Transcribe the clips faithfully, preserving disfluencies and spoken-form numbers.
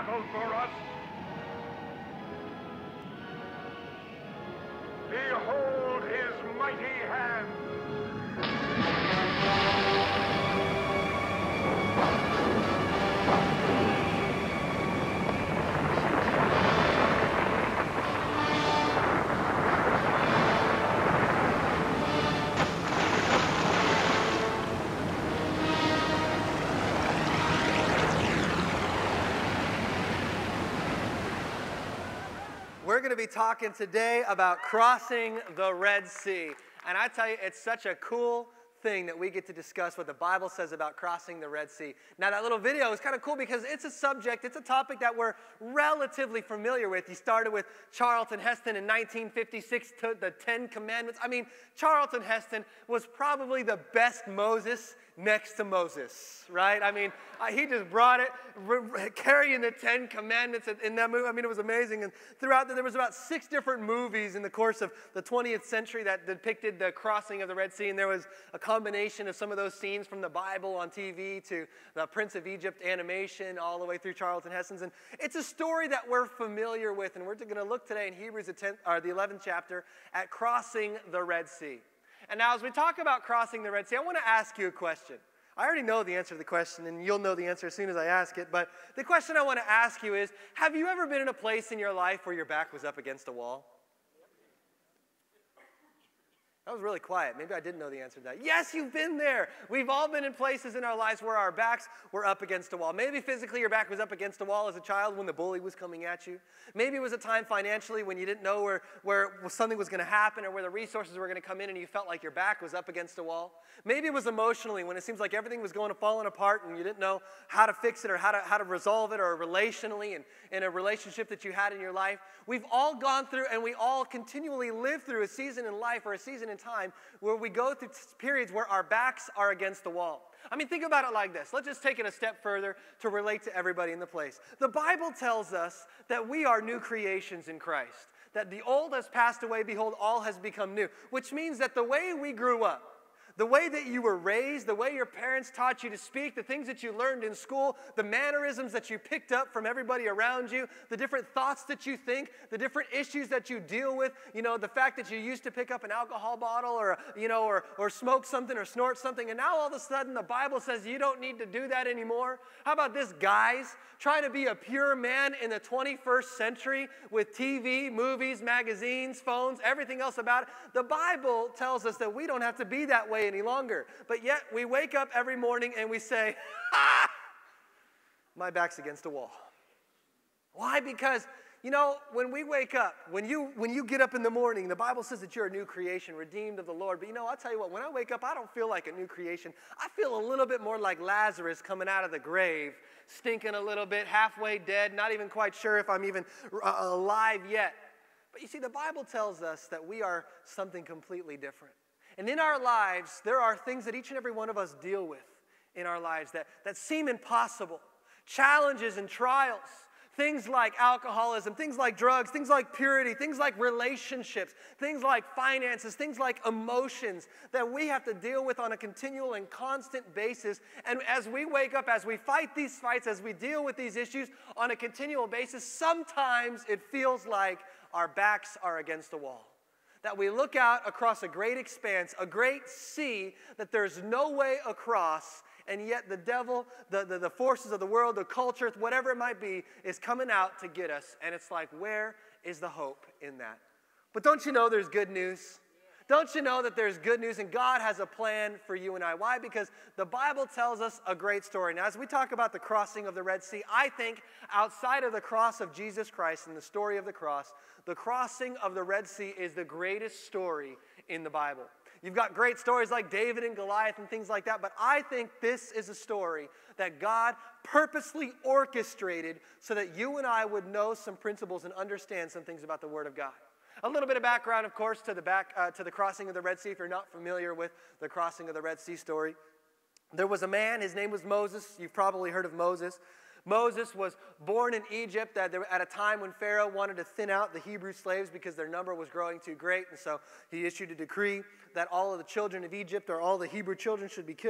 battle for us. Behold his mighty hand. We're going to be talking today about crossing the Red Sea. And I tell you, it's such a cool thing that we get to discuss what the Bible says about crossing the Red Sea. Now, that little video is kind of cool because it's a subject, it's a topic that we're relatively familiar with. He started with Charlton Heston in nineteen fifty-six, to the Ten Commandments. I mean, Charlton Heston was probably the best Moses next to Moses, right? I mean, uh, he just brought it, carrying the Ten Commandments in that movie. I mean, it was amazing. And throughout, the, there was about six different movies in the course of the twentieth century that depicted the crossing of the Red Sea. And there was a combination of some of those scenes from the Bible on T V to the Prince of Egypt animation, all the way through Charlton Heston's. And it's a story that we're familiar with. And we're going to look today in Hebrews, the, tenth, or the eleventh chapter, at crossing the Red Sea. And now, as we talk about crossing the Red Sea, I want to ask you a question. I already know the answer to the question, and you'll know the answer as soon as I ask it. But the question I want to ask you is, have you ever been in a place in your life where your back was up against a wall? That was really quiet. Maybe I didn't know the answer to that. Yes, you've been there. We've all been in places in our lives where our backs were up against a wall. Maybe physically your back was up against a wall as a child when the bully was coming at you. Maybe it was a time financially when you didn't know where, where something was going to happen or where the resources were going to come in and you felt like your back was up against a wall. Maybe it was emotionally when it seems like everything was going to falling apart and you didn't know how to fix it or how to, how to resolve it, or relationally and in a relationship that you had in your life. We've all gone through, and we all continually live through a season in life or a season in time where we go through periods where our backs are against the wall. I mean, think about it like this. Let's just take it a step further to relate to everybody in the place. The Bible tells us that we are new creations in Christ, that the old has passed away, behold, all has become new, which means that the way we grew up, the way that you were raised, the way your parents taught you to speak, the things that you learned in school, the mannerisms that you picked up from everybody around you, the different thoughts that you think, the different issues that you deal with, you know, the fact that you used to pick up an alcohol bottle or, you know, or, or smoke something or snort something, and now all of a sudden the Bible says you don't need to do that anymore. How about this, guys? Trying to be a pure man in the twenty-first century with T V, movies, magazines, phones, everything else about it. The Bible tells us that we don't have to be that way any longer. But yet we wake up every morning and we say, ah, my back's against a wall. Why? Because, you know, when we wake up, when you, when you get up in the morning, the Bible says that you're a new creation, redeemed of the Lord. But, you know, I'll tell you what, when I wake up, I don't feel like a new creation. I feel a little bit more like Lazarus coming out of the grave, stinking a little bit, halfway dead, not even quite sure if I'm even uh, alive yet. But you see, the Bible tells us that we are something completely different. And in our lives, there are things that each and every one of us deal with in our lives that, that seem impossible. Challenges and trials. Things like alcoholism, things like drugs, things like purity, things like relationships, things like finances, things like emotions that we have to deal with on a continual and constant basis. And as we wake up, as we fight these fights, as we deal with these issues on a continual basis, sometimes it feels like our backs are against the wall. That we look out across a great expanse, a great sea that there's no way across, and yet the devil, the, the, the forces of the world, the culture, whatever it might be, is coming out to get us. And it's like, where is the hope in that? But don't you know there's good news? Don't you know that there's good news, and God has a plan for you and I? Why? Because the Bible tells us a great story. Now, as we talk about the crossing of the Red Sea, I think outside of the cross of Jesus Christ and the story of the cross, the crossing of the Red Sea is the greatest story in the Bible. You've got great stories like David and Goliath and things like that, but I think this is a story that God purposely orchestrated so that you and I would know some principles and understand some things about the Word of God. A little bit of background, of course, to the, back, uh, to the crossing of the Red Sea, if you're not familiar with the crossing of the Red Sea story. There was a man, his name was Moses. You've probably heard of Moses. Moses was born in Egypt at a time when Pharaoh wanted to thin out the Hebrew slaves because their number was growing too great. And so he issued a decree that all of the children of Egypt, or all the Hebrew children, should be killed.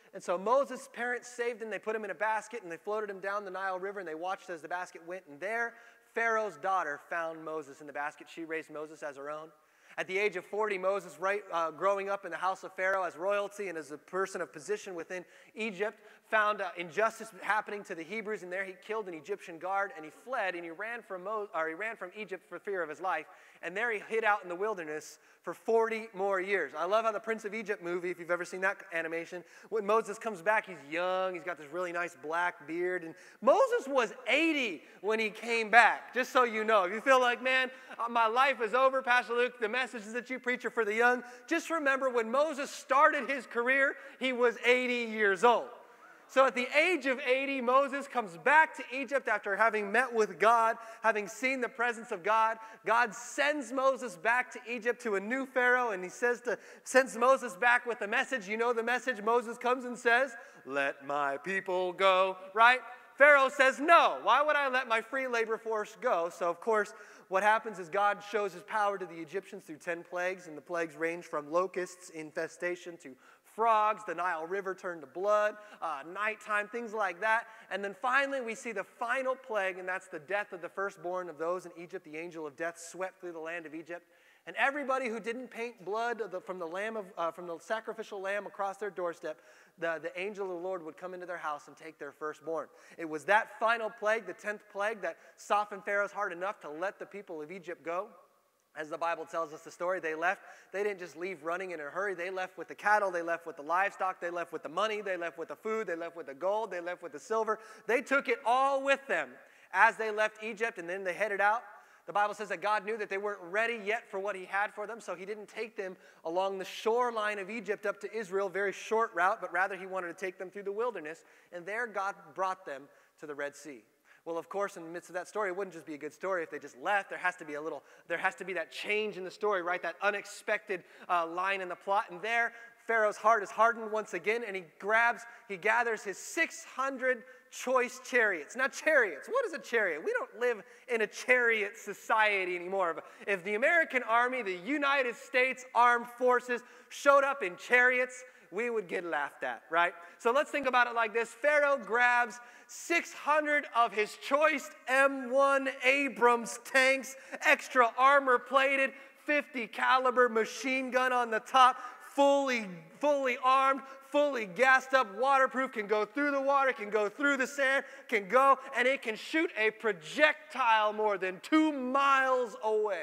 And so Moses' parents saved him. They put him in a basket, and they floated him down the Nile River, and they watched as the basket went. And there, Pharaoh's daughter found Moses in the basket. She raised Moses as her own. At the age of forty, Moses, right, uh, growing up in the house of Pharaoh as royalty and as a person of position within Egypt, found uh, injustice happening to the Hebrews, and there he killed an Egyptian guard, and he fled, and he ran from Mo- or he ran from Egypt for fear of his life, and there he hid out in the wilderness for forty more years. I love how the Prince of Egypt movie, if you've ever seen that animation, when Moses comes back, he's young, he's got this really nice black beard, and Moses was eighty when he came back, just so you know. If you feel like, man, my life is over, Pastor Luke, the messages that you preach are for the young, just remember when Moses started his career, he was eighty years old. So at the age of eighty, Moses comes back to Egypt after having met with God, having seen the presence of God. God sends Moses back to Egypt to a new Pharaoh, and he says to sends Moses back with a message. You know the message. Moses comes and says, "Let my people go," right? Pharaoh says, "No. Why would I let my free labor force go?" So, of course, what happens is God shows his power to the Egyptians through ten plagues, and the plagues range from locusts, infestation, to frogs, the Nile River turned to blood, uh, nighttime, things like that. And then finally we see the final plague, and that's the death of the firstborn of those in Egypt. The angel of death swept through the land of Egypt. And everybody who didn't paint blood of the, from, the lamb of, uh, from the sacrificial lamb across their doorstep, the, the angel of the Lord would come into their house and take their firstborn. It was that final plague, the tenth plague, that softened Pharaoh's heart enough to let the people of Egypt go. As the Bible tells us the story, they left. They didn't just leave running in a hurry. They left with the cattle. They left with the livestock. They left with the money. They left with the food. They left with the gold. They left with the silver. They took it all with them as they left Egypt, and then they headed out. The Bible says that God knew that they weren't ready yet for what he had for them, so he didn't take them along the shoreline of Egypt up to Israel, very short route, but rather he wanted to take them through the wilderness, and there God brought them to the Red Sea. Well, of course, in the midst of that story, it wouldn't just be a good story if they just left. There has to be a little, there has to be that change in the story, right? That unexpected uh, line in the plot. And there, Pharaoh's heart is hardened once again, and he grabs, he gathers his six hundred choice chariots. Now, chariots, what is a chariot? We don't live in a chariot society anymore. If the American Army, the United States Armed Forces, showed up in chariots, we would get laughed at, right? So let's think about it like this. Pharaoh grabs six hundred of his choice M one Abrams tanks, extra armor plated, fifty caliber machine gun on the top, fully, fully armed, fully gassed up, waterproof, can go through the water, can go through the sand, can go, and it can shoot a projectile more than two miles away.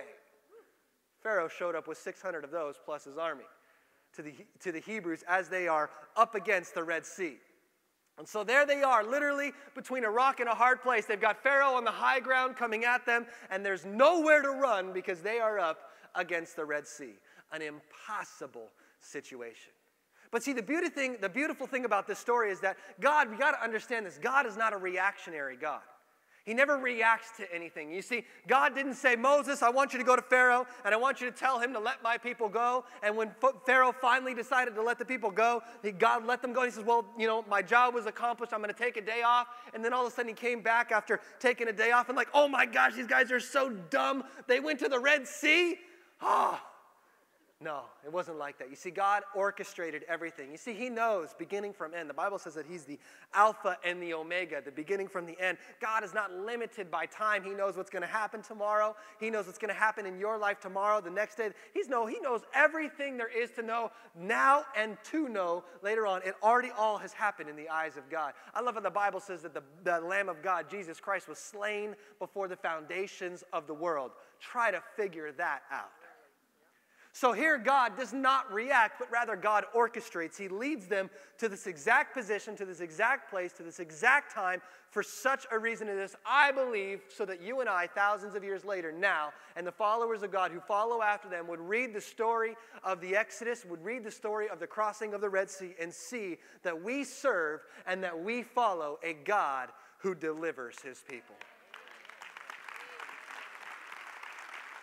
Pharaoh showed up with six hundred of those plus his army to the, to the Hebrews as they are up against the Red Sea. And so there they are, literally between a rock and a hard place. They've got Pharaoh on the high ground coming at them, and there's nowhere to run because they are up against the Red Sea. An impossible situation. But see, the, beauty thing, the beautiful thing about this story is that God, we got to understand this, God is not a reactionary God. He never reacts to anything. You see, God didn't say, Moses, I want you to go to Pharaoh, and I want you to tell him to let my people go. And when Pharaoh finally decided to let the people go, God let them go. And he says, well, you know, my job was accomplished. I'm going to take a day off. And then all of a sudden he came back after taking a day off and like, oh my gosh, these guys are so dumb. They went to the Red Sea. Ah. Oh. No, it wasn't like that. You see, God orchestrated everything. You see, he knows beginning from end. The Bible says that he's the Alpha and the Omega, the beginning from the end. God is not limited by time. He knows what's going to happen tomorrow. He knows what's going to happen in your life tomorrow, the next day. He's know, he knows everything there is to know now and to know later on. It already all has happened in the eyes of God. I love how the Bible says that the, the Lamb of God, Jesus Christ, was slain before the foundations of the world. Try to figure that out. So here God does not react, but rather God orchestrates. He leads them to this exact position, to this exact place, to this exact time for such a reason as this, I believe, so that you and I, thousands of years later now, and the followers of God who follow after them would read the story of the Exodus, would read the story of the crossing of the Red Sea and see that we serve and that we follow a God who delivers his people.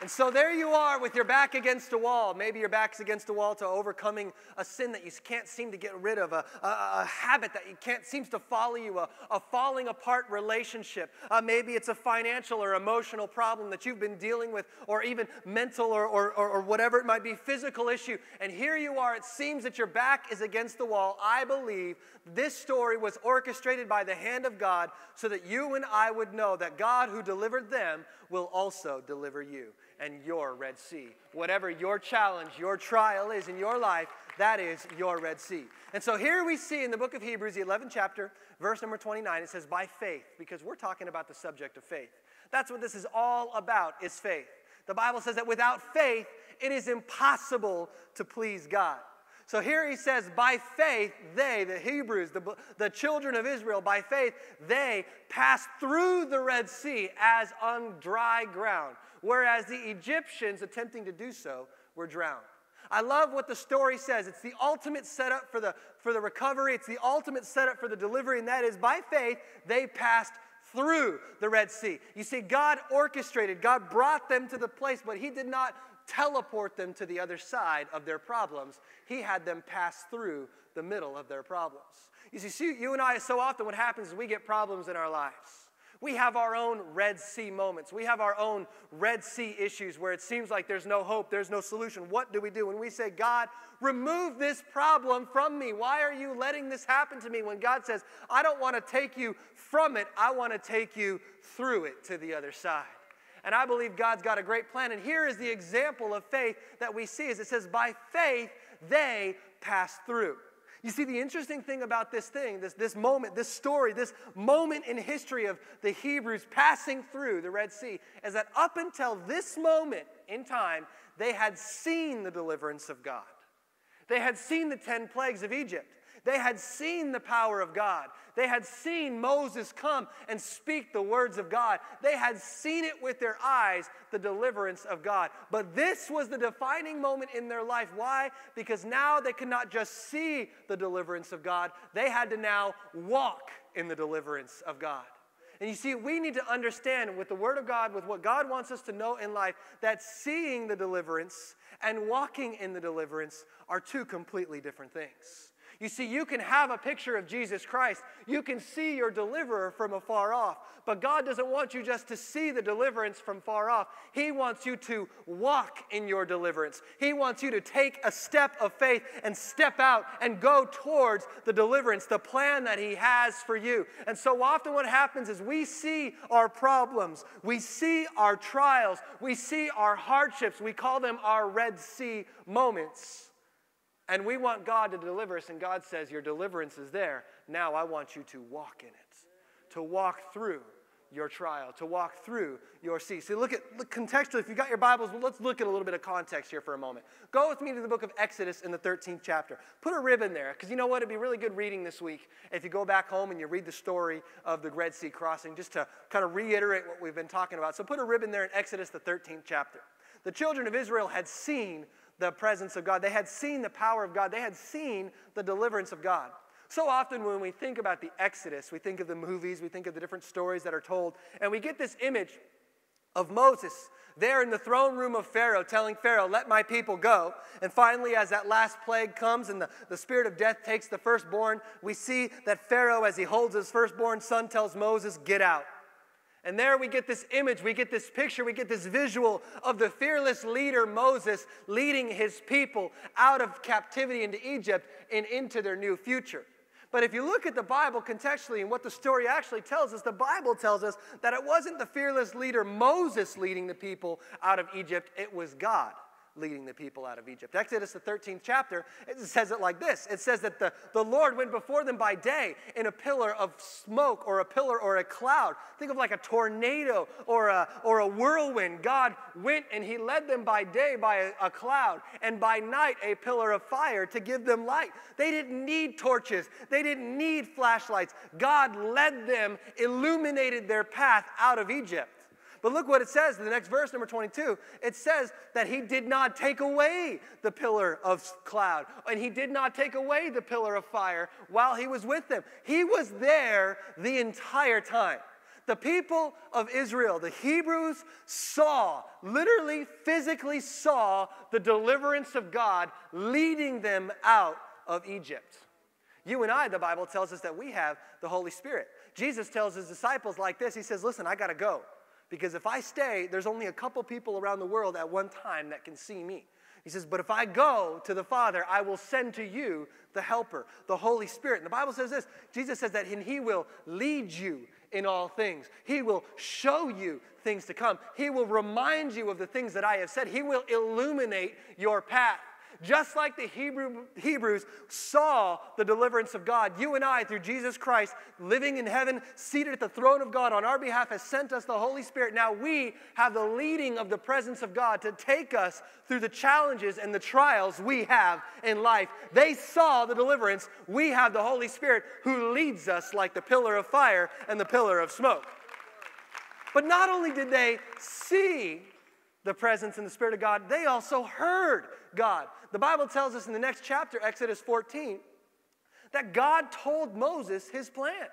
And so there you are with your back against a wall. Maybe your back's against a wall to overcoming a sin that you can't seem to get rid of, a, a, a habit that you can't seems to follow you, a, a falling apart relationship. Uh, maybe it's a financial or emotional problem that you've been dealing with, or even mental or, or, or, or whatever it might be, physical issue. And here you are, it seems that your back is against the wall. I believe this story was orchestrated by the hand of God so that you and I would know that God who delivered them will also deliver you and your Red Sea. Whatever your challenge, your trial is in your life, that is your Red Sea. And so here we see in the book of Hebrews, the eleventh chapter, verse number twenty-nine, it says, by faith, because we're talking about the subject of faith. That's what this is all about, is faith. The Bible says that without faith, it is impossible to please God. So here he says, by faith, they, the Hebrews, the, the children of Israel, by faith, they passed through the Red Sea as on dry ground, whereas the Egyptians, attempting to do so, were drowned. I love what the story says. It's the ultimate setup for the, for the recovery. It's the ultimate setup for the delivery, and that is, by faith, they passed through the Red Sea. You see, God orchestrated, God brought them to the place, but he did not teleport them to the other side of their problems. He had them pass through the middle of their problems. You see, you and I, so often what happens is we get problems in our lives. We have our own Red Sea moments. We have our own Red Sea issues where it seems like there's no hope, there's no solution. What do we do? When we say, God, remove this problem from me. Why are you letting this happen to me? When God says, I don't want to take you from it, I want to take you through it to the other side. And I believe God's got a great plan. And here is the example of faith that we see. Is it says, by faith, they passed through. You see, the interesting thing about this thing, this, this moment, this story, this moment in history of the Hebrews passing through the Red Sea, is that up until this moment in time, they had seen the deliverance of God. They had seen the ten plagues of Egypt. They had seen the power of God. They had seen Moses come and speak the words of God. They had seen it with their eyes, the deliverance of God. But this was the defining moment in their life. Why? Because now they could not just see the deliverance of God. They had to now walk in the deliverance of God. And you see, we need to understand with the Word of God, with what God wants us to know in life, that seeing the deliverance and walking in the deliverance are two completely different things. You see, you can have a picture of Jesus Christ. You can see your deliverer from afar off. But God doesn't want you just to see the deliverance from far off. He wants you to walk in your deliverance. He wants you to take a step of faith and step out and go towards the deliverance, the plan that he has for you. And so often what happens is we see our problems. We see our trials. We see our hardships. We call them our Red Sea moments. And we want God to deliver us, and God says, your deliverance is there. Now I want you to walk in it, to walk through your trial, to walk through your sea. See, look at look contextually, if you've got your Bibles, let's look at a little bit of context here for a moment. Go with me to the book of Exodus in the thirteenth chapter. Put a rib in there, because you know what? It'd be really good reading this week if you go back home and you read the story of the Red Sea crossing, just to kind of reiterate what we've been talking about. So put a rib in there in Exodus, the thirteenth chapter. The children of Israel had seen the presence of God. They had seen the power of God. They had seen the deliverance of God. So often when we think about the Exodus, we think of the movies, we think of the different stories that are told, and we get this image of Moses there in the throne room of Pharaoh telling Pharaoh, let my people go. And finally, as that last plague comes and the, the spirit of death takes the firstborn, we see that Pharaoh, as he holds his firstborn son, tells Moses, get out. And there we get this image, we get this picture, we get this visual of the fearless leader Moses leading his people out of captivity into Egypt and into their new future. But if you look at the Bible contextually and what the story actually tells us, the Bible tells us that it wasn't the fearless leader Moses leading the people out of Egypt, it was God leading the people out of Egypt. Exodus, the thirteenth chapter, it says it like this. It says that the, the Lord went before them by day in a pillar of smoke or a pillar or a cloud. Think of like a tornado or a, or a whirlwind. God went and he led them by day by a, a cloud and by night a pillar of fire to give them light. They didn't need torches. They didn't need flashlights. God led them, illuminated their path out of Egypt. But look what it says in the next verse, number twenty-two. It says that he did not take away the pillar of cloud, and he did not take away the pillar of fire while he was with them. He was there the entire time. The people of Israel, the Hebrews, saw, literally, physically saw the deliverance of God leading them out of Egypt. You and I, the Bible tells us that we have the Holy Spirit. Jesus tells his disciples like this. He says, listen, I got to go. Because if I stay, there's only a couple people around the world at one time that can see me. He says, but if I go to the Father, I will send to you the Helper, the Holy Spirit. And the Bible says this. Jesus says that he will lead you in all things. He will show you things to come. He will remind you of the things that I have said. He will illuminate your path. Just like the Hebrew, Hebrews saw the deliverance of God, you and I, through Jesus Christ, living in heaven, seated at the throne of God on our behalf, has sent us the Holy Spirit. Now we have the leading of the presence of God to take us through the challenges and the trials we have in life. They saw the deliverance. We have the Holy Spirit who leads us like the pillar of fire and the pillar of smoke. But not only did they see the presence and the Spirit of God, they also heard God. The Bible tells us in the next chapter, Exodus fourteen, that God told Moses his plan.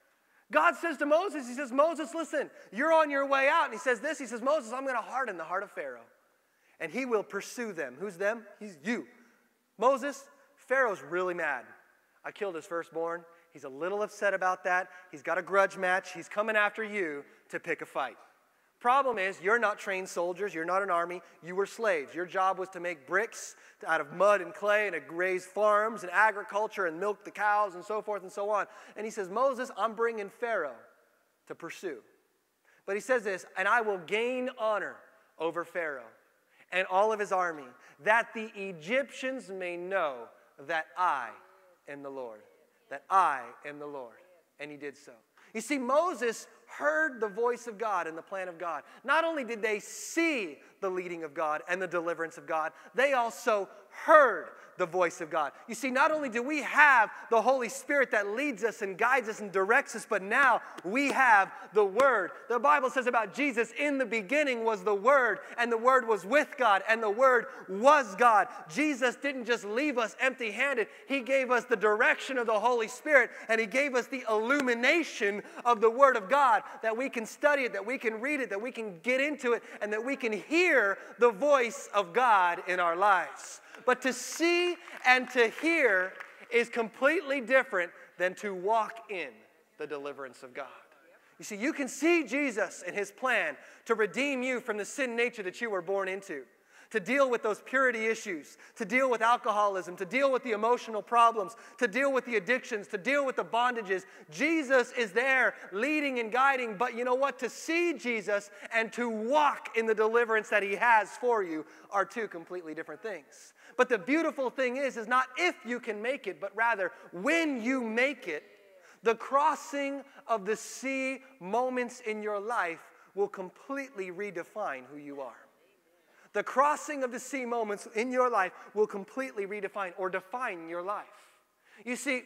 God says to Moses, he says, Moses, listen, you're on your way out. And he says this, he says, Moses, I'm going to harden the heart of Pharaoh, and he will pursue them. Who's them? He's you. Moses, Pharaoh's really mad. I killed his firstborn. He's a little upset about that. He's got a grudge match. He's coming after you to pick a fight. Problem is, you're not trained soldiers. You're not an army. You were slaves. Your job was to make bricks out of mud and clay and to raise farms and agriculture and milk the cows and so forth and so on. And he says, Moses, I'm bringing Pharaoh to pursue. But he says this, and I will gain honor over Pharaoh and all of his army, that the Egyptians may know that I am the Lord. That I am the Lord. And he did so. You see, Moses heard the voice of God and the plan of God. Not only did they see the leading of God and the deliverance of God, they also heard the voice of God. You see, not only do we have the Holy Spirit that leads us and guides us and directs us, but now we have the Word. The Bible says about Jesus, in the beginning was the Word, and the Word was with God, and the Word was God. Jesus didn't just leave us empty-handed. He gave us the direction of the Holy Spirit, and He gave us the illumination of the Word of God, that we can study it, that we can read it, that we can get into it, and that we can hear the voice of God in our lives. But to see and to hear is completely different than to walk in the deliverance of God. You see, you can see Jesus and His plan to redeem you from the sin nature that you were born into, to deal with those purity issues, to deal with alcoholism, to deal with the emotional problems, to deal with the addictions, to deal with the bondages. Jesus is there leading and guiding, but you know what? To see Jesus and to walk in the deliverance that He has for you are two completely different things. But the beautiful thing is, is not if you can make it, but rather when you make it, the crossing of the sea moments in your life will completely redefine who you are. The crossing of the sea moments in your life will completely redefine or define your life. You see,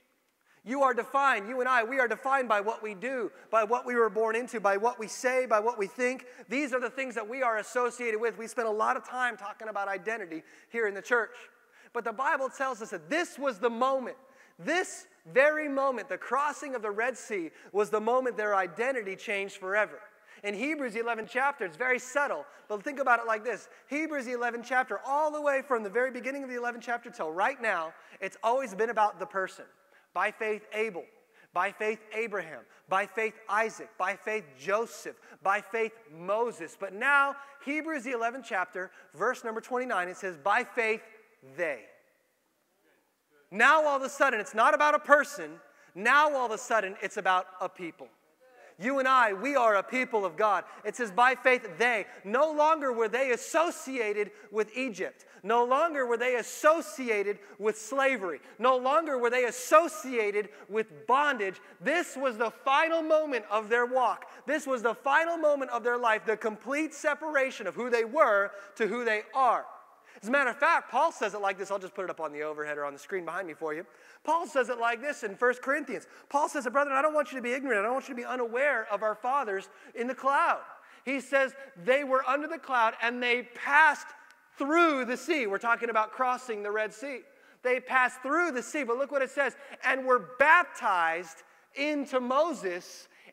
you are defined, you and I, we are defined by what we do, by what we were born into, by what we say, by what we think. These are the things that we are associated with. We spend a lot of time talking about identity here in the church. But the Bible tells us that this was the moment, this very moment, the crossing of the Red Sea was the moment their identity changed forever. In Hebrews, the eleventh chapter, it's very subtle, but think about it like this. Hebrews, the eleventh chapter, all the way from the very beginning of the eleventh chapter till right now, it's always been about the person. By faith, Abel. By faith, Abraham. By faith, Isaac. By faith, Joseph. By faith, Moses. But now, Hebrews, the eleventh chapter, verse number twenty-nine, it says, by faith, they. Now, all of a sudden, it's not about a person. Now, all of a sudden, it's about a people. You and I, we are a people of God. It says, by faith, they. No longer were they associated with Egypt. No longer were they associated with slavery. No longer were they associated with bondage. This was the final moment of their walk. This was the final moment of their life, the complete separation of who they were to who they are. As a matter of fact, Paul says it like this. I'll just put it up on the overhead or on the screen behind me for you. Paul says it like this in First Corinthians. Paul says, brethren, I don't want you to be ignorant. I don't want you to be unaware of our fathers in the cloud. He says they were under the cloud and they passed through the sea. We're talking about crossing the Red Sea. They passed through the sea, but look what it says. And were baptized into Moses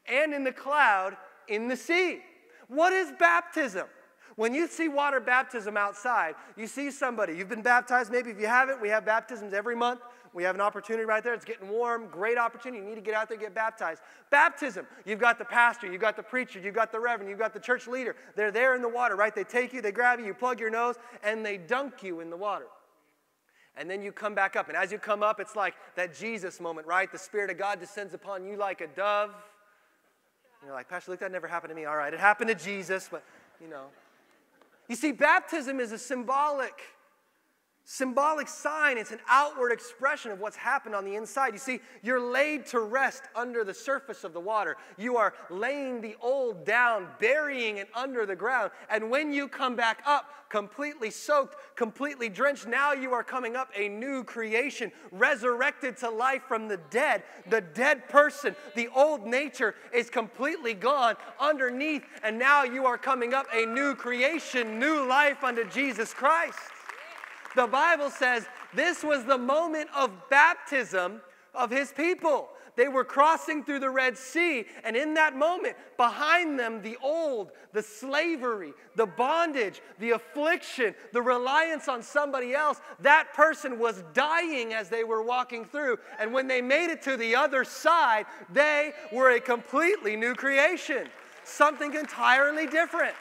and in the cloud in the sea. What is baptism? When you see water baptism outside, you see somebody. You've been baptized. Maybe if you haven't, we have baptisms every month. We have an opportunity right there. It's getting warm. Great opportunity. You need to get out there and get baptized. Baptism. You've got the pastor. You've got the preacher. You've got the reverend. You've got the church leader. They're there in the water, right? They take you. They grab you. You plug your nose, and they dunk you in the water. And then you come back up. And as you come up, it's like that Jesus moment, right? The Spirit of God descends upon you like a dove. And you're like, Pastor Luke, that never happened to me. All right, it happened to Jesus, but, you know. You see, baptism is a symbolic, symbolic sign. It's an outward expression of what's happened on the inside. You see, you're laid to rest under the surface of the water. You are laying the old down, burying it under the ground. And when you come back up, completely soaked, completely drenched, now you are coming up a new creation, resurrected to life from the dead. The dead person, the old nature is completely gone underneath, and now you are coming up a new creation, new life unto Jesus Christ. The Bible says this was the moment of baptism of his people. They were crossing through the Red Sea, and in that moment, behind them, the old, the slavery, the bondage, the affliction, the reliance on somebody else, that person was dying as they were walking through. And when they made it to the other side, they were a completely new creation, something entirely different.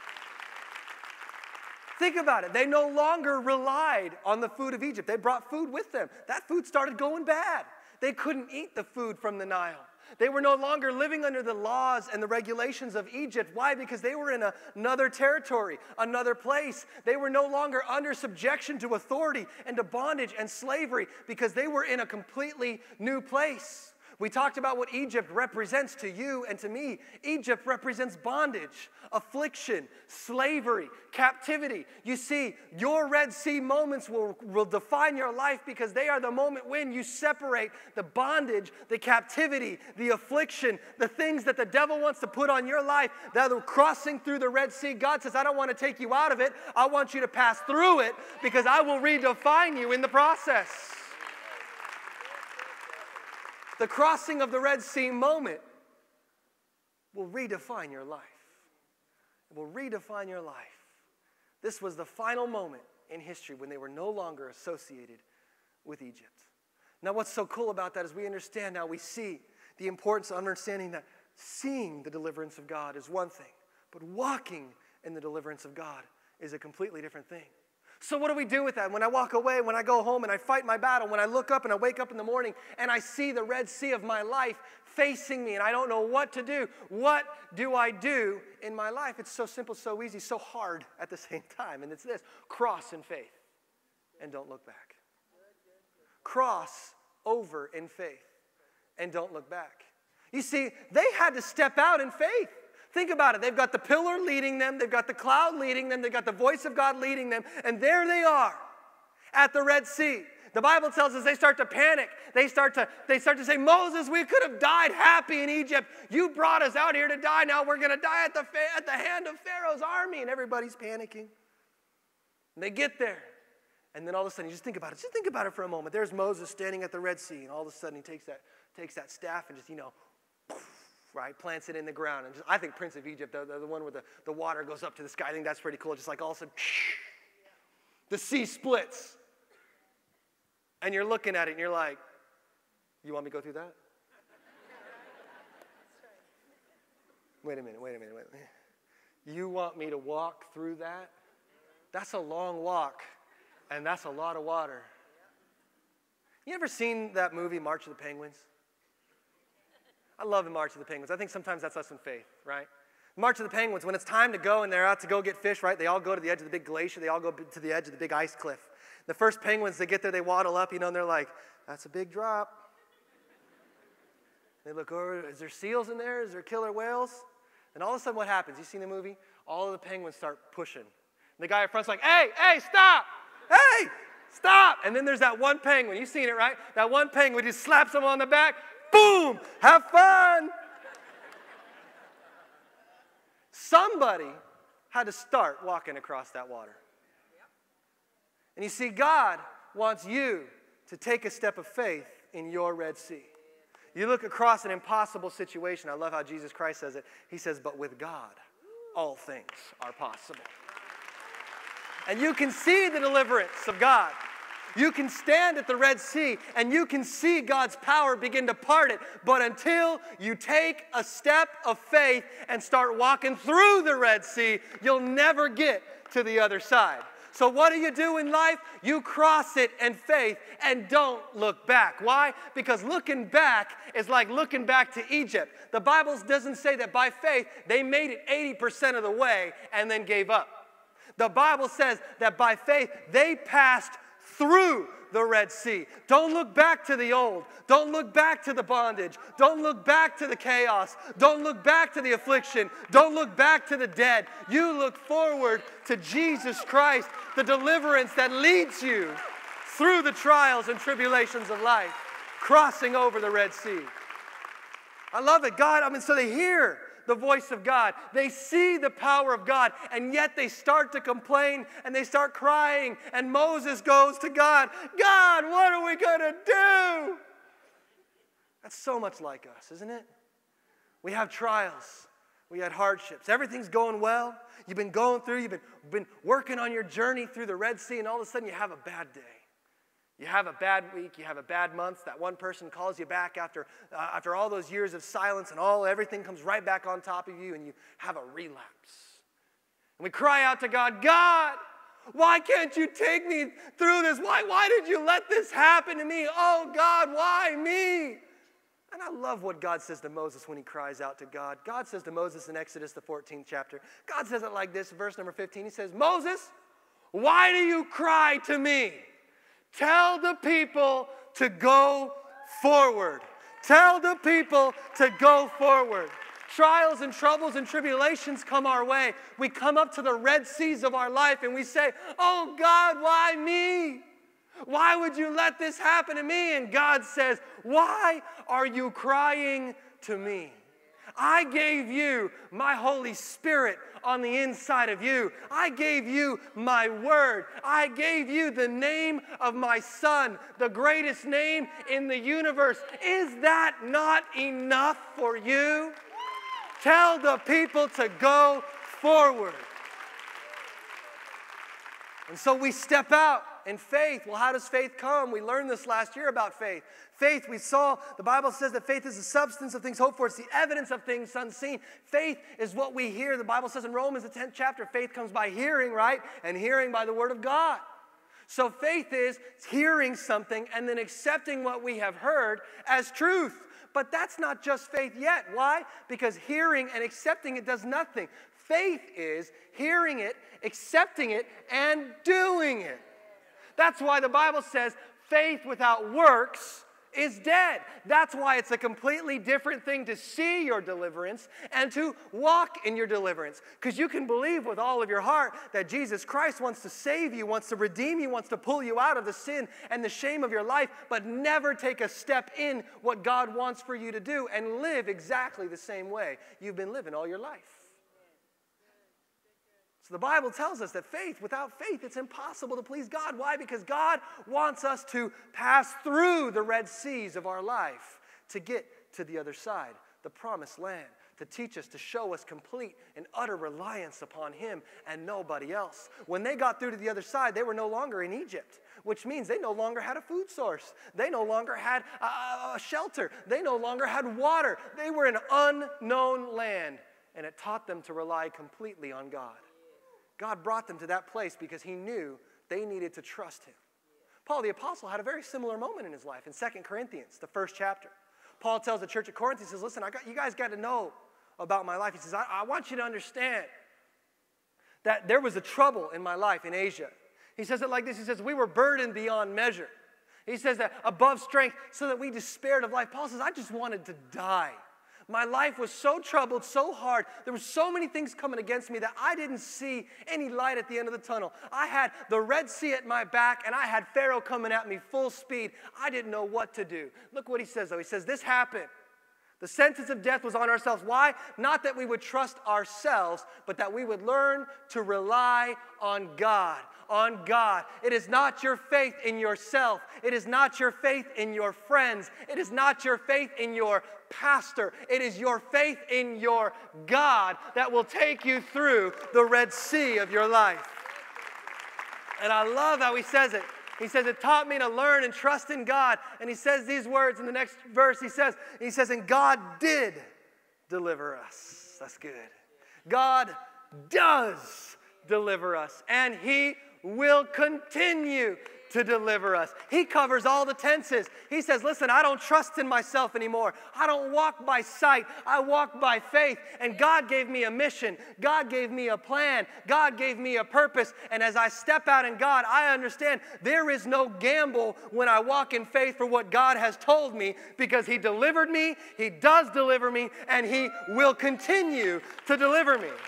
Think about it. They no longer relied on the food of Egypt. They brought food with them. That food started going bad. They couldn't eat the food from the Nile. They were no longer living under the laws and the regulations of Egypt. Why? Because they were in a, another territory, another place. They were no longer under subjection to authority and to bondage and slavery because they were in a completely new place. We talked about what Egypt represents to you and to me. Egypt represents bondage, affliction, slavery, captivity. You see, your Red Sea moments will, will define your life because they are the moment when you separate the bondage, the captivity, the affliction, the things that the devil wants to put on your life that are crossing through the Red Sea. God says, I don't want to take you out of it. I want you to pass through it because I will redefine you in the process. The crossing of the Red Sea moment will redefine your life. It will redefine your life. This was the final moment in history when they were no longer associated with Egypt. Now, what's so cool about that is we understand now, we see the importance of understanding that seeing the deliverance of God is one thing, but walking in the deliverance of God is a completely different thing. So what do we do with that? When I walk away, when I go home and I fight my battle, when I look up and I wake up in the morning and I see the Red Sea of my life facing me and I don't know what to do, what do I do in my life? It's so simple, so easy, so hard at the same time. And it's this: cross in faith and don't look back. Cross over in faith and don't look back. You see, they had to step out in faith. Think about it. They've got the pillar leading them. They've got the cloud leading them. They've got the voice of God leading them. And there they are at the Red Sea. The Bible tells us they start to panic. They start to, they start to say, Moses, we could have died happy in Egypt. You brought us out here to die. Now we're going to die at the, at the hand of Pharaoh's army. And everybody's panicking. And they get there. And then all of a sudden, you just think about it. Just think about it for a moment. There's Moses standing at the Red Sea. And all of a sudden, he takes that, takes that staff and just, you know, right, plants it in the ground. And just, I think Prince of Egypt, the, the, the one where the, the water goes up to the sky, I think that's pretty cool. Just like all of a sudden, the sea splits. And you're looking at it and you're like, you want me to go through that? Wait a minute, wait a minute, wait a minute. You want me to walk through that? That's a long walk, and that's a lot of water. You ever seen that movie, March of the Penguins? I love the March of the Penguins. I think sometimes that's us in faith, right? March of the Penguins, when it's time to go and they're out to go get fish, right? They all go to the edge of the big glacier. They all go to the edge of the big ice cliff. The first penguins, they get there, they waddle up, you know, and they're like, that's a big drop. They look over, is there seals in there? Is there killer whales? And all of a sudden what happens? You seen the movie? All of the penguins start pushing. And the guy up front's like, hey, hey, stop! Hey, stop! And then there's that one penguin. You've seen it, right? That one penguin just slaps him on the back. Boom! Have fun! Somebody had to start walking across that water. And you see, God wants you to take a step of faith in your Red Sea. You look across an impossible situation. I love how Jesus Christ says it. He says, but with God, all things are possible. And you can see the deliverance of God. You can stand at the Red Sea and you can see God's power begin to part it. But until you take a step of faith and start walking through the Red Sea, you'll never get to the other side. So what do you do in life? You cross it in faith and don't look back. Why? Because looking back is like looking back to Egypt. The Bible doesn't say that by faith they made it eighty percent of the way and then gave up. The Bible says that by faith they passed through the Red Sea. Don't look back to the old. Don't look back to the bondage. Don't look back to the chaos. Don't look back to the affliction. Don't look back to the dead. You look forward to Jesus Christ, the deliverance that leads you through the trials and tribulations of life, crossing over the Red Sea. I love it. God, I mean, so they hear the voice of God. They see the power of God, and yet they start to complain, and they start crying, and Moses goes to God, God, what are we going to do? That's so much like us, isn't it? We have trials. We had hardships. Everything's going well. You've been going through, you've been, been working on your journey through the Red Sea, and all of a sudden you have a bad day. You have a bad week, you have a bad month, that one person calls you back after, uh, after all those years of silence and all, everything comes right back on top of you and you have a relapse. And we cry out to God, God, why can't you take me through this? Why, why did you let this happen to me? Oh God, why me? And I love what God says to Moses when he cries out to God. God says to Moses in Exodus, the fourteenth chapter, God says it like this, verse number fifteen, he says, Moses, why do you cry to me? Tell the people to go forward. Tell the people to go forward. Trials and troubles and tribulations come our way. We come up to the Red Seas of our life and we say, oh God, why me? Why would you let this happen to me? And God says, why are you crying to me? I gave you my Holy Spirit on the inside of you. I gave you my word. I gave you the name of my Son, the greatest name in the universe. Is that not enough for you? Tell the people to go forward. And so we step out in faith. Well, how does faith come? We learned this last year about faith. Faith, we saw, the Bible says that faith is the substance of things hoped for. It's the evidence of things unseen. Faith is what we hear. The Bible says in Romans, the tenth chapter, faith comes by hearing, right? And hearing by the word of God. So faith is hearing something and then accepting what we have heard as truth. But that's not just faith yet. Why? Because hearing and accepting it does nothing. Faith is hearing it, accepting it, and doing it. That's why the Bible says faith without works is dead. That's why it's a completely different thing to see your deliverance and to walk in your deliverance. Because you can believe with all of your heart that Jesus Christ wants to save you, wants to redeem you, wants to pull you out of the sin and the shame of your life, but never take a step in what God wants for you to do and live exactly the same way you've been living all your life. So the Bible tells us that faith, without faith, it's impossible to please God. Why? Because God wants us to pass through the Red Seas of our life to get to the other side, the promised land, to teach us, to show us complete and utter reliance upon Him and nobody else. When they got through to the other side, they were no longer in Egypt, which means they no longer had a food source. They no longer had a, a shelter. They no longer had water. They were in unknown land, and it taught them to rely completely on God. God brought them to that place because He knew they needed to trust Him. Paul the Apostle had a very similar moment in his life in Second Corinthians, the first chapter. Paul tells the church at Corinth, he says, listen, I got, you guys got to know about my life. He says, I, I want you to understand that there was a trouble in my life in Asia. He says it like this. He says, we were burdened beyond measure. He says that above strength so that we despaired of life. Paul says, I just wanted to die. My life was so troubled, so hard. There were so many things coming against me that I didn't see any light at the end of the tunnel. I had the Red Sea at my back, and I had Pharaoh coming at me full speed. I didn't know what to do. Look what he says, though. He says, this happened The sentence of death was on ourselves. Why? Not that we would trust ourselves, but that we would learn to rely on God. On God. It is not your faith in yourself. It is not your faith in your friends. It is not your faith in your pastor. It is your faith in your God that will take you through the Red Sea of your life. And I love how he says it. He says, it taught me to learn and trust in God. And he says these words in the next verse. He says, he says, and God did deliver us. That's good. God does deliver us. And he will continue to deliver us. He covers all the tenses. He says, listen, I don't trust in myself anymore. I don't walk by sight. I walk by faith. And God gave me a mission. God gave me a plan. God gave me a purpose. And as I step out in God, I understand there is no gamble when I walk in faith for what God has told me, because he delivered me, he does deliver me, and he will continue to deliver me.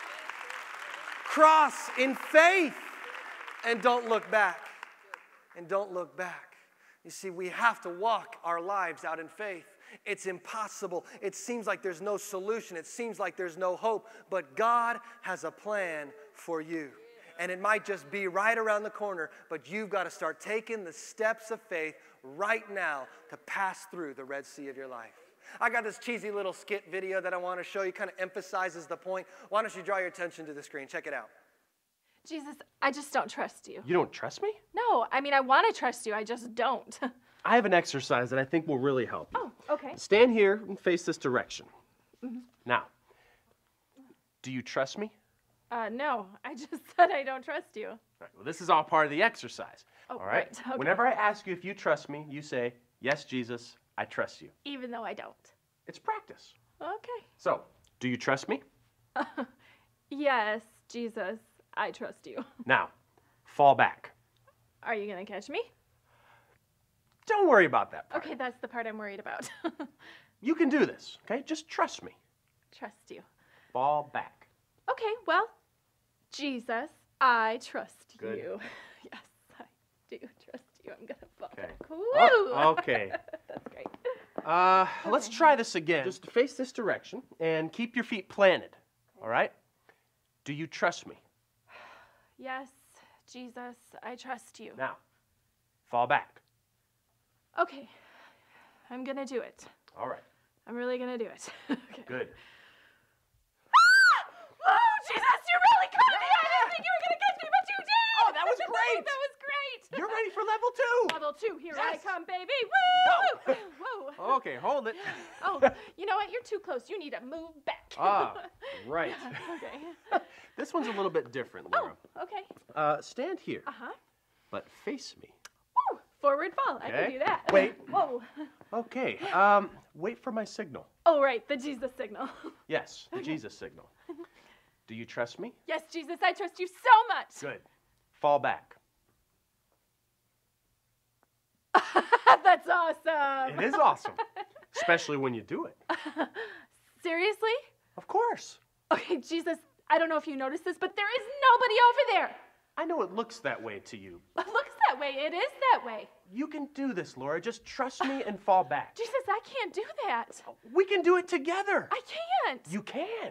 Cross in faith and don't look back. And don't look back. You see, we have to walk our lives out in faith. It's impossible. It seems like there's no solution. It seems like there's no hope. But God has a plan for you. And it might just be right around the corner, but you've got to start taking the steps of faith right now to pass through the Red Sea of your life. I got this cheesy little skit video that I want to show you. Kind of emphasizes the point. Why don't you draw your attention to the screen? Check it out. Jesus, I just don't trust you. You don't trust me? No, I mean, I want to trust you. I just don't. I have an exercise that I think will really help you. Oh, okay. Stand here and face this direction. Mm-hmm. Now, do you trust me? Uh, no, I just said I don't trust you. All right, well, this is all part of the exercise. Oh, all right? right, okay. Whenever I ask you if you trust me, you say, yes, Jesus, I trust you. Even though I don't. It's practice. Okay. So, do you trust me? Yes, Jesus, I trust you. Now, fall back. Are you going to catch me? Don't worry about that part. Okay, that's the part I'm worried about. You can do this, okay? Just trust me. Trust you. Fall back. Okay, well, Jesus, I trust Good. you. Yes, I do trust you. I'm going to fall Okay. back. Woo! Oh, okay. That's great. Uh, let's try this again. Just face this direction and keep your feet planted, all right? Do you trust me? Yes, Jesus, I trust you. Now, fall back. Okay, I'm gonna do it. All right. I'm really gonna do it. Okay. Good. Oh, Jesus, you really caught me! I didn't think you were gonna catch me, but you did! Oh, that was great! That was great! You're ready for level two. Level two, here Yes. I come, baby! Woo! Whoa! Okay, hold it. Oh, you know what? You're too close. You need to move back. Ah, right. Okay. This one's a little bit different, Laura. Oh, okay. Uh, stand here, Uh-huh. but face me. Woo! Forward fall. I Okay. can do that. Wait. Whoa. Okay, um, wait for my signal. Oh, right, the Jesus signal. Yes, the Jesus signal. Do you trust me? Yes, Jesus, I trust you so much. Good. Fall back. That's awesome. It is awesome, especially when you do it. Seriously? Of course. Okay, Jesus, I don't know if you noticed this, but there is nobody over there. I know it looks that way to you. It looks that way. It is that way. You can do this, Laura. Just trust me and fall back. Jesus, I can't do that. We can do it together. I can't. You can.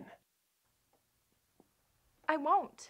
I won't.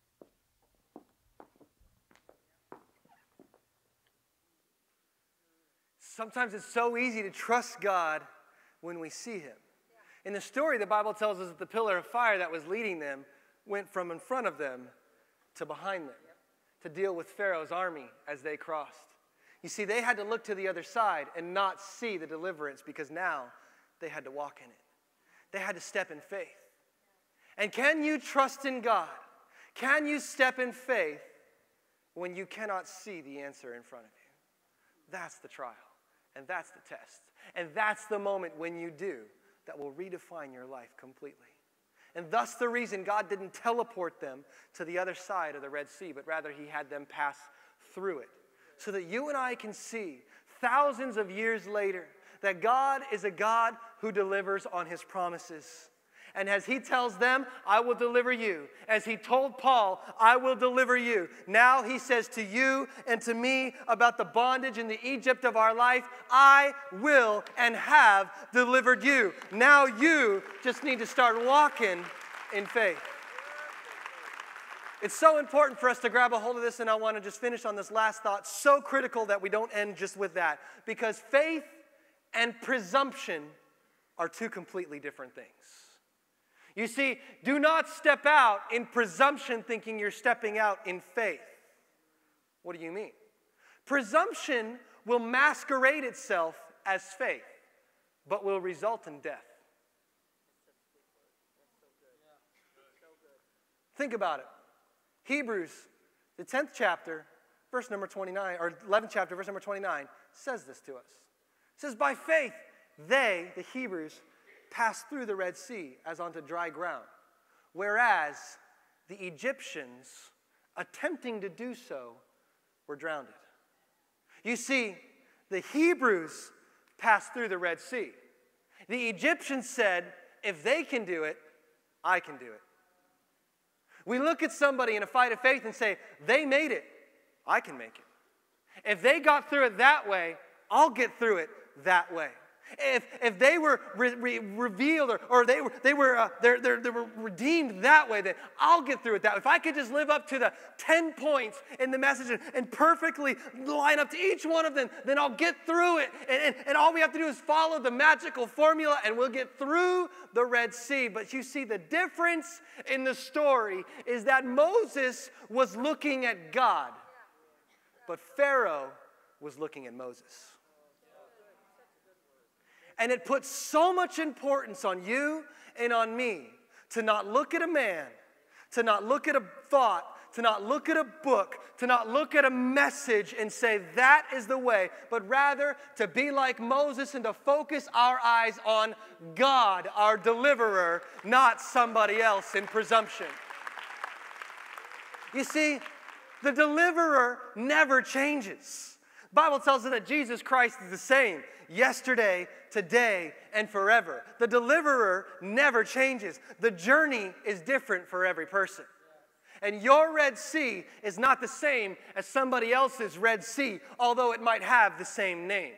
Sometimes it's so easy to trust God when we see him. In the story, the Bible tells us that the pillar of fire that was leading them went from in front of them to behind them to deal with Pharaoh's army as they crossed. You see, they had to look to the other side and not see the deliverance because now they had to walk in it. They had to step in faith. And can you trust in God? Can you step in faith when you cannot see the answer in front of you? That's the trial, and that's the test. And that's the moment when you do that will redefine your life completely. And thus the reason God didn't teleport them to the other side of the Red Sea, but rather he had them pass through it. So that you and I can see thousands of years later that God is a God who delivers on his promises. And as he tells them, I will deliver you. As he told Paul, I will deliver you. Now he says to you and to me about the bondage in the Egypt of our life, I will and have delivered you. Now you just need to start walking in faith. It's so important for us to grab a hold of this, and I want to just finish on this last thought. So critical that we don't end just with that. Because faith and presumption are two completely different things. You see, do not step out in presumption thinking you're stepping out in faith. What do you mean? Presumption will masquerade itself as faith, but will result in death. Think about it. Hebrews, the tenth chapter, verse number twenty-nine, or eleventh chapter, verse number twenty-nine, says this to us. It says, by faith, they, the Hebrews, passed through the Red Sea as onto dry ground, whereas the Egyptians, attempting to do so, were drowned. You see, the Hebrews passed through the Red Sea. The Egyptians said, if they can do it, I can do it. We look at somebody in a fight of faith and say, they made it, I can make it. If they got through it that way, I'll get through it that way. If, if they were re, re, revealed or, or they were, they, were, uh, they're, they're, they were redeemed that way, then I'll get through it that way. If I could just live up to the ten points in the message and, and perfectly line up to each one of them, then I'll get through it. And, and, and all we have to do is follow the magical formula and we'll get through the Red Sea. But you see, the difference in the story is that Moses was looking at God, but Pharaoh was looking at Moses. And it puts so much importance on you and on me to not look at a man, to not look at a thought, to not look at a book, to not look at a message and say that is the way, but rather to be like Moses and to focus our eyes on God, our deliverer, not somebody else in presumption. You see, the deliverer never changes. The Bible tells us that Jesus Christ is the same yesterday, today, and forever. The deliverer never changes. The journey is different for every person. And your Red Sea is not the same as somebody else's Red Sea, although it might have the same name.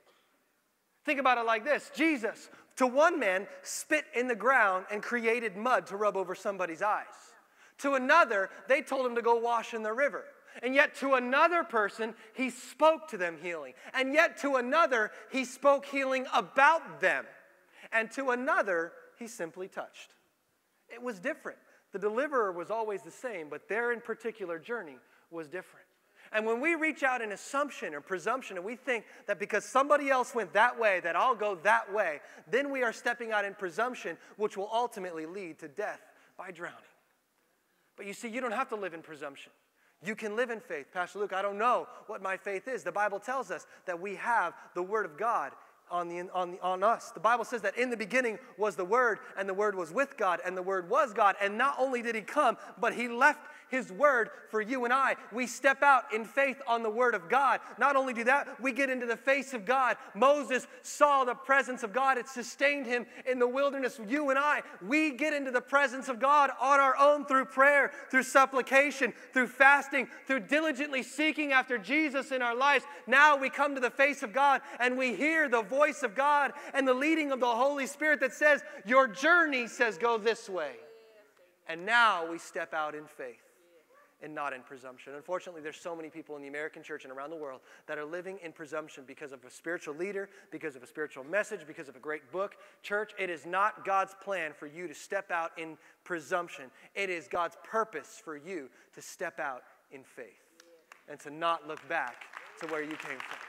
Think about it like this. Jesus, to one man, spit in the ground and created mud to rub over somebody's eyes. To another, they told him to go wash in the river. And yet to another person, he spoke to them healing. And yet to another, he spoke healing about them. And to another, he simply touched. It was different. The deliverer was always the same, but their in particular journey was different. And when we reach out in assumption or presumption and we think that because somebody else went that way, that I'll go that way, then we are stepping out in presumption, which will ultimately lead to death by drowning. But you see, you don't have to live in presumption. You can live in faith. Pastor Luke, I don't know what my faith is. The Bible tells us that we have the Word of God on, the, on, the, on us. The Bible says that in the beginning was the Word, and the Word was with God, and the Word was God. And not only did He come, but He left His Word for you and I. We step out in faith on the Word of God. Not only do that, we get into the face of God. Moses saw the presence of God. It sustained him in the wilderness. You and I, we get into the presence of God on our own through prayer, through supplication, through fasting, through diligently seeking after Jesus in our lives. Now we come to the face of God and we hear the voice of God and the leading of the Holy Spirit that says, your journey says go this way. And now we step out in faith and not in presumption. Unfortunately, there's so many people in the American church and around the world that are living in presumption because of a spiritual leader, because of a spiritual message, because of a great book. Church, it is not God's plan for you to step out in presumption. It is God's purpose for you to step out in faith and to not look back to where you came from.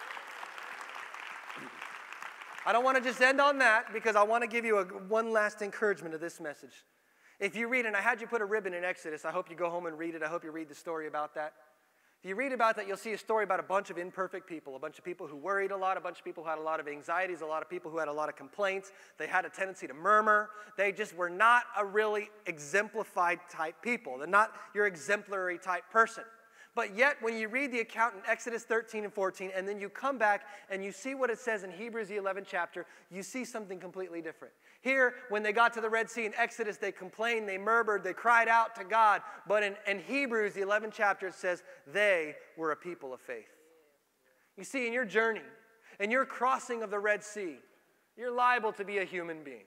I don't want to just end on that because I want to give you a, one last encouragement of this message. If you read, and I had you put a ribbon in Exodus, I hope you go home and read it. I hope you read the story about that. If you read about that, you'll see a story about a bunch of imperfect people, a bunch of people who worried a lot, a bunch of people who had a lot of anxieties, a lot of people who had a lot of complaints. They had a tendency to murmur. They just were not a really exemplified type people. They're not your exemplary type person. But yet, when you read the account in Exodus thirteen and fourteen, and then you come back and you see what it says in Hebrews, the eleventh chapter, you see something completely different. Here, when they got to the Red Sea in Exodus, they complained, they murmured, they cried out to God. But in, in Hebrews, the eleventh chapter, it says they were a people of faith. You see, in your journey, in your crossing of the Red Sea, you're liable to be a human being,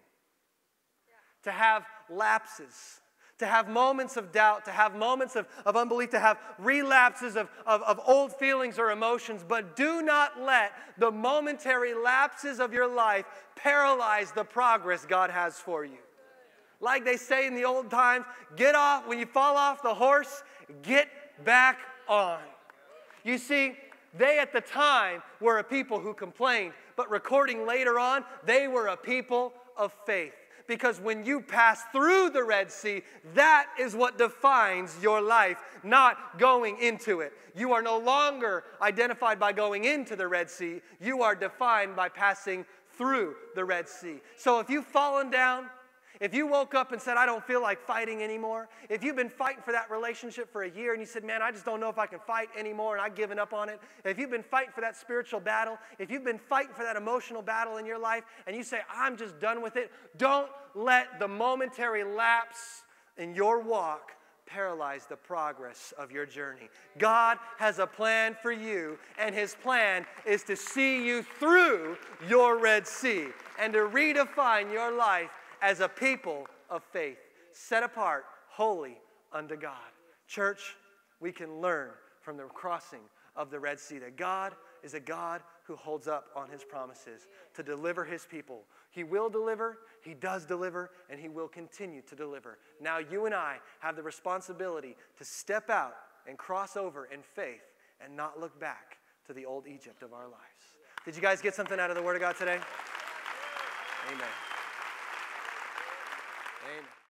to have lapses, to have moments of doubt, to have moments of, of unbelief, to have relapses of, of, of old feelings or emotions. But do not let the momentary lapses of your life paralyze the progress God has for you. Like they say in the old times, get off, when you fall off the horse, get back on. You see, they at the time were a people who complained, but recording later on, they were a people of faith. Because when you pass through the Red Sea, that is what defines your life, not going into it. You are no longer identified by going into the Red Sea. You are defined by passing through the Red Sea. So if you've fallen down, if you woke up and said, I don't feel like fighting anymore, if you've been fighting for that relationship for a year and you said, man, I just don't know if I can fight anymore and I've given up on it, if you've been fighting for that spiritual battle, if you've been fighting for that emotional battle in your life and you say, I'm just done with it, don't let the momentary lapse in your walk paralyze the progress of your journey. God has a plan for you, and His plan is to see you through your Red Sea and to redefine your life as a people of faith, set apart, holy unto God. Church, we can learn from the crossing of the Red Sea that God is a God who holds up on His promises to deliver His people. He will deliver, He does deliver, and He will continue to deliver. Now you and I have the responsibility to step out and cross over in faith and not look back to the old Egypt of our lives. Did you guys get something out of the Word of God today? Amen. Amen.